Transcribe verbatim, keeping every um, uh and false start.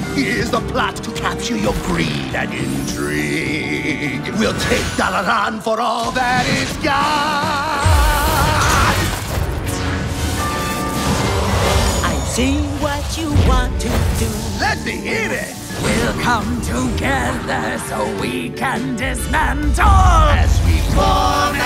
Here's the plot to capture your greed and intrigue. We'll take Dalaran for all that it's got. I see what you want to do. Let me hit it! We'll come together so we can dismantle As we form